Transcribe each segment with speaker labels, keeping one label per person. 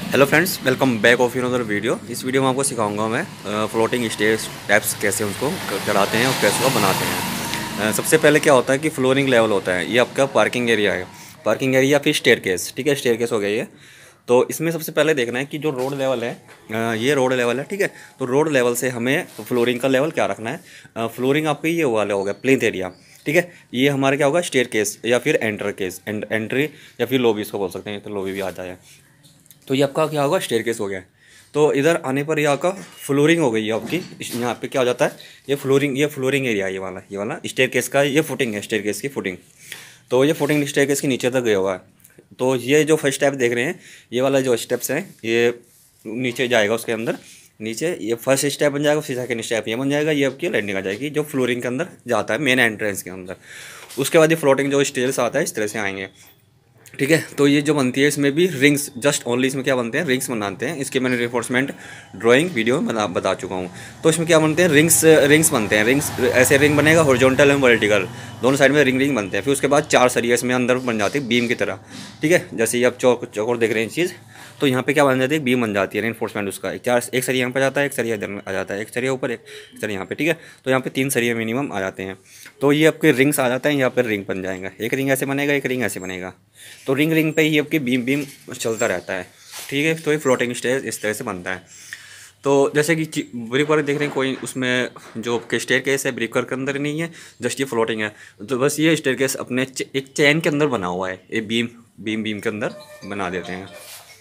Speaker 1: Hello friends, welcome back of another video. इस video में आपको सिखाऊंगा मैं फ्लोटिंग स्टेज टाइप्स कैसे उसको चढ़ाते हैं और कैसे वो बनाते हैं। सबसे पहले क्या होता है कि फ्लोरिंग लेवल होता है। ये आपका पार्किंग एरिया है, पार्किंग एरिया फिर स्टेयरकेस। ठीक है, स्टेयरकेस हो गई है। तो इसमें सबसे पहले देखना है कि जो रोड लेवल है, ये रोड लेवल है। ठीक है, तो रोड लेवल से हमें फ्लोरिंग का लेवल क्या रखना है। फ्लोरिंग आपका ये वाला हो गया प्लेन एरिया। ठीक है, ये हमारा क्या होगा, स्टेयर केस या फिर एंटर केस, एंट्री या फिर लॉबी इसको बोल सकते हैं, तो लॉबी भी आ जाए। तो ये आपका क्या होगा, स्टेयरकेस हो गया। तो इधर आने पर ये आपका फ्लोरिंग हो गई है आपकी। यहाँ पे क्या हो जाता है, ये फ्लोरिंग एरिया है, ये वाला स्टेयरकेस का ये फुटिंग है, स्टेयरकेस की फुटिंग। तो ये फुटिंग स्टेयरकेस के नीचे तक गया हुआ है। तो ये जो फर्स्ट स्टेप देख रहे हैं, ये वाला जो स्टेप्स हैं, ये नीचे जाएगा उसके अंदर। नीचे ये फर्स्ट स्टेप बन जाएगा, फिर सेकंड स्टेप ये बन जाएगा, ये आपकी लैंडिंग आ जाएगी जो फ्लोरिंग के अंदर जाता है, मेन एंट्रेंस के अंदर। उसके बाद ये फ्लोटिंग जो स्टेयर्स आता है इस तरह से आएंगे। ठीक है, तो ये जो बनती है इसमें भी रिंग्स, जस्ट ओनली इसमें क्या बनते हैं, रिंग्स बनाते हैं। इसके मैंने रिफोर्समेंट ड्राइंग वीडियो में बता चुका हूँ। तो इसमें क्या बनते हैं, रिंग्स बनते हैं। रिंग्स ऐसे रिंग बनेगा, हॉरिजॉन्टल एंड वर्टिकल दोनों साइड में रिंग बनते हैं। फिर उसके बाद 4 सरिया इसमें अंदर बन जाती है बीम की तरह। ठीक है, जैसे ये आप चौकोर देख रहे हैं चीज़, तो यहाँ पे क्या बन जाती है, बीम बन जाती है, रेनफोर्समेंट उसका। एक सरिया यहाँ पर जाता है, एक सरिया इधर आ जाता है, एक सरिया ऊपर, एक सरिया यहाँ पे। ठीक है, तो यहाँ पे 3 सरिया मिनिमम आ जाते हैं। तो ये आपके रिंग्स आ जाते हैं, यहाँ पर रिंग बन जाएगा। एक रिंग ऐसे बनेगा, एक रिंग ऐसे बनेगा। तो रिंग पे ही आपकी बीम चलता रहता है। ठीक है, तो ये फ्लोटिंग स्टेज इस तरह से बनता है। तो जैसे कि ब्रिक वर्क देख रहे हैं, कोई उसमें जो स्टेयर केस है ब्रिक वर्क के अंदर नहीं है, जस्ट ये फ्लोटिंग है। तो बस ये स्टेयर केस अपने एक चैन के अंदर बना हुआ है, ये बीम के अंदर बना देते हैं।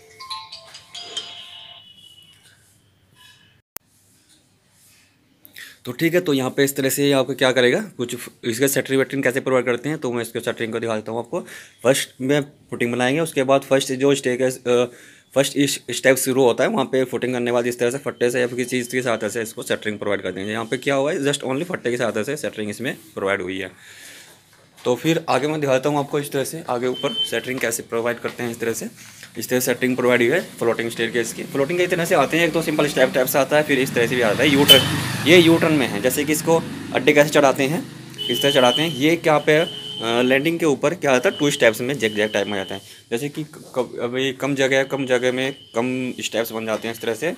Speaker 1: तो ठीक है, तो यहाँ पे इस तरह से आपको क्या करेगा, कुछ इसका शटरिंग वेटरिंग कैसे प्रोवाइड करते हैं, तो मैं इसके शटरिंग को दिखा देता हूँ आपको। फर्स्ट में फुटिंग बनाएंगे, उसके बाद फर्स्ट जो फर्स्ट स्टेप शुरू होता है, वहाँ पे फुटिंग करने के बाद इस तरह से फट्टे से या फिर किसी चीज़ के सहायता से इसको शटरिंग प्रोवाइड कर देंगे। यहाँ पे क्या हुआ है, जस्ट ओनली फट्टे की सहायता से शटरिंग इसमें प्रोवाइड हुई है। तो फिर आगे मैं दिखाता हूँ आपको इस तरह से आगे ऊपर सेटरिंग कैसे प्रोवाइड करते हैं। इस तरह सेटरिंग प्रोवाइड हुई है फ्लोटिंग स्टेयरकेस की। फ्लोटिंग कई तरह से आते हैं, एक तो सिंपल स्टेप टाइप से आता है, फिर इस तरह से भी आता है यू टर्न। ये यू टर्न में है, जैसे कि इसको अड्डे कैसे चढ़ाते हैं, इस तरह चढ़ाते हैं। ये क्या पे लैंडिंग के ऊपर क्या आता है, 2 स्टेप्स में जैग टाइप में जाता है। जैसे कि अभी कम जगह में कम स्टेप्स बन जाते हैं इस तरह से।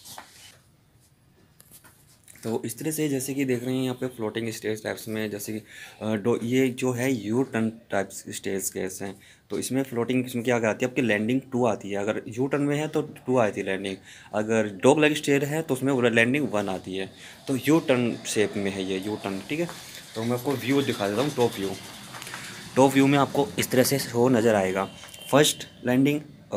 Speaker 1: तो इस तरह से जैसे कि देख रहे हैं यहाँ पे फ्लोटिंग स्टेज टाइप्स में, जैसे कि ये जो है U turn types staircase हैं। तो इसमें फ्लोटिंग इसमें क्या आती है, आपकी लैंडिंग 2 आती है। अगर यू टर्न में है तो 2 आती है लैंडिंग। अगर डॉग लेग स्टेज है तो उसमें लैंडिंग 1 आती है। तो यू टर्न शेप में है ये यू टर्न। ठीक है, तो मैं आपको व्यू दिखा देता हूँ। टॉप व्यू में आपको इस तरह से शो नज़र आएगा। First landing,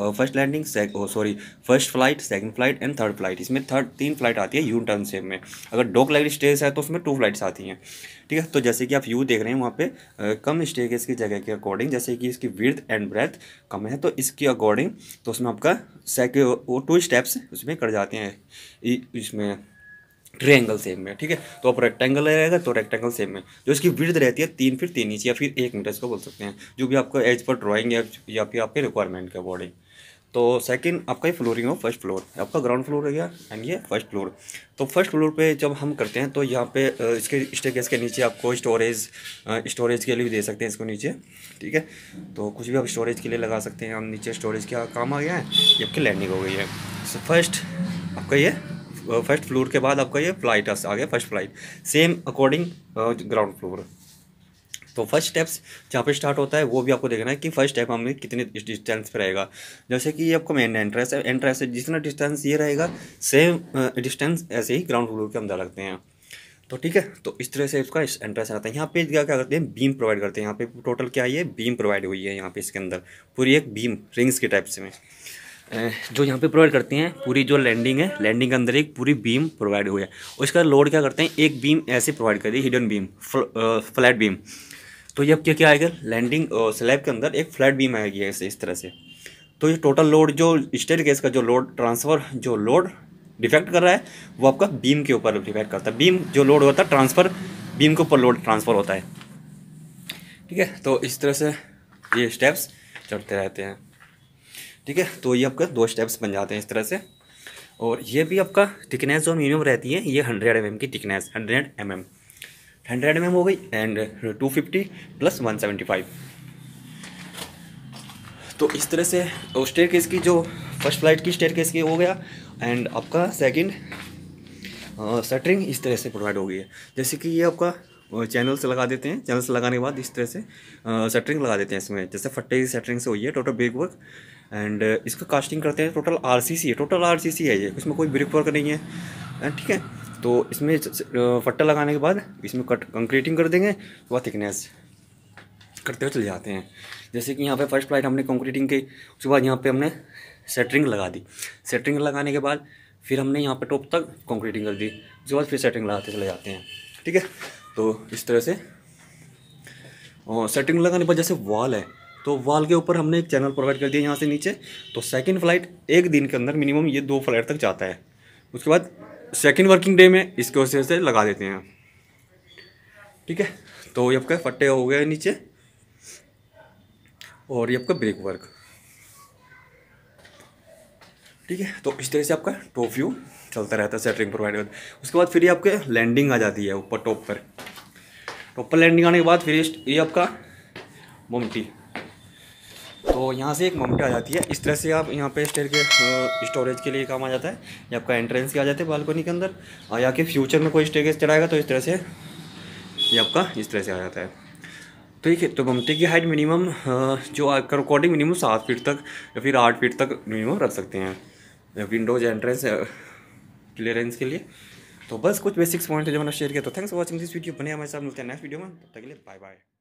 Speaker 1: first flight, second flight and third flight. इसमें 3 फ्लाइट आती है यू टर्न शेप में। अगर डॉग लेग स्टेज है तो उसमें 2 फ्लाइट्स आती हैं। ठीक है, तो जैसे कि आप व्यू देख रहे हैं वहाँ पे कम स्टेयरकेस की जगह के अकॉर्डिंग, जैसे कि इसकी विड्थ एंड ब्रेथ कम है तो इसकी अकॉर्डिंग, तो उसमें आपका 2 स्टेप्स उसमें कर जाते हैं इसमें ट्रायंगल शेप में। ठीक है, तो आप रेक्टेंगल रहेगा तो रेक्टेंगल शेप में जो इसकी विड्थ रहती है 3 फीट 3 इंच या फिर 1 मीटर इसको बोल सकते हैं, जो भी आपको एज पर ड्राइंग या फिर आपके रिक्वायरमेंट के अकॉर्डिंग। तो सेकंड आपका ये फ्लोरिंग हो, फर्स्ट फ्लोर आपका ग्राउंड फ्लोर हो गया एंड ये फर्स्ट फ्लोर। तो फर्स्ट फ्लोर पे जब हम करते हैं तो यहाँ पे इसके स्टेयरकेस के नीचे आपको स्टोरेज के लिए भी दे सकते हैं इसको नीचे। ठीक है, तो कुछ भी आप स्टोरेज के लिए लगा सकते हैं। हम नीचे स्टोरेज का काम आ गया है, ये आपकी लैंडिंग हो गई है। फर्स्ट आपका ये फर्स्ट फ्लोर के बाद आपका ये फ्लाइट आ गया, first flight same according ground floor. तो फर्स्ट स्टेप्स जहाँ पे स्टार्ट होता है वो भी आपको देखना है कि फर्स्ट स्टेप हमें कितने डिस्टेंस पे रहेगा। जैसे कि ये आपका मेन एंट्रेंस है, जितना डिस्टेंस ये रहेगा सेम डिस्टेंस ऐसे ही ग्राउंड फ्लोर के अंदर रखते हैं। तो ठीक है, तो इस तरह से इसका एंट्रेंस आता है। यहाँ पे क्या क्या करते हैं, बीम प्रोवाइड करते हैं। यहाँ पे टोटल क्या है, बीम प्रोवाइड हुई है यहाँ पे इसके अंदर पूरी एक बीम रिंग्स के टाइप से में जो यहाँ पे प्रोवाइड करती हैं। पूरी जो लैंडिंग है, लैंडिंग के अंदर एक पूरी बीम प्रोवाइड हुई है। उसका लोड क्या करते हैं, एक बीम ऐसे प्रोवाइड कर दी, हिडन बीम, फ्लैट बीम। तो ये अब क्या क्या आएगा, लैंडिंग स्लैब के अंदर एक फ्लैट बीम आएगी ऐसे इस तरह से। तो ये टोटल लोड जो स्टेयरकेस का जो लोड डिफेक्ट कर रहा है वो आपका बीम के ऊपर डिफेक्ट करता है। बीम जो लोड होता है ट्रांसफ़र, बीम के ऊपर लोड ट्रांसफ़र होता है। ठीक है, तो इस तरह से ये स्टेप्स चढ़ते रहते हैं। ठीक है, तो ये आपका 2 स्टेप्स बन जाते हैं इस तरह से। और ये भी आपका थिकनेस जो मिनिमम रहती है, ये 100 mm की थिकनेस, 100 mm हो गई एंड 250 + 175। तो इस तरह से स्टेयरकेस की जो फर्स्ट फ्लाइट की स्टेयरकेस की हो गया, एंड आपका सेकंड शटरिंग इस तरह से प्रोवाइड हो गई है। जैसे कि ये आपका चैनल्स लगा देते हैं, चैनल्स लगाने के बाद इस तरह से शटरिंग लगा देते हैं इसमें, जैसे फट्टे की शटरिंग से हुई है टोटल ब्रिक वर्क। एंड इसका कास्टिंग करते हैं, टोटल आरसीसी है, टोटल आरसीसी है ये, इसमें कोई ब्रिक वर्क नहीं है, ठीक है। तो इसमें फट्टा लगाने के बाद इसमें कंक्रीटिंग कर देंगे, वह थिकनेस करते हुए चले जाते हैं। जैसे कि यहाँ पे फर्स्ट फ्लाइट हमने कंक्रीटिंग की, उसके बाद यहाँ पे हमने सेटरिंग लगा दी, सेटरिंग लगाने के बाद फिर हमने यहाँ पे टॉप तक कंक्रीटिंग कर दी, उसके बाद फिर सेटरिंग लगाते चले जाते हैं, ठीक है। तो इस तरह से और सेटिंग लगाने के बाद जैसे वॉल है, तो वॉल के ऊपर हमने एक चैनल प्रोवाइड कर दिया यहाँ से नीचे। तो सेकंड फ्लाइट एक दिन के अंदर मिनिमम ये 2 फ्लाइट तक जाता है। उसके बाद सेकंड वर्किंग डे में इसके वजह से लगा देते हैं, ठीक है। तो ये आपका फट्टे हो गए नीचे, और ये आपका ब्रेक वर्क, ठीक है। तो इस तरह से आपका टॉप व्यू चलता रहता है सेटरिंग प्रोवाइड। उसके बाद फिर ये आपके लैंडिंग आ जाती है ऊपर टॉप पर लैंडिंग आने के बाद फिर ये आपका ममटी, तो यहाँ से एक ममटी आ जाती है। इस तरह से आप यहाँ पे स्टेयर के स्टोरेज के लिए काम आ जाता है। ये आपका एंट्रेंस के आ जाते हैं बालकनी के अंदर, और या कि फ्यूचर में कोई स्टेयर चढ़ाएगा तो इस तरह से ये आपका इस तरह से आ जाता है, ठीक है। तो ममटी की हाइट मिनिमम जो अकॉर्डिंग मिनिमम 7 फीट तक या फिर 8 फीट तक मिनिमम रख सकते हैं विंडोज एंट्रेंस क्लियरेंस के लिए। तो बस कुछ बेसिक्स पॉइंट है जो मैंने शेयर किया। तो thanks for watching this video, बने हमारे साथ मिलते हैं नेक्स्ट वीडियो में, तब तक के लिए बाय बाय।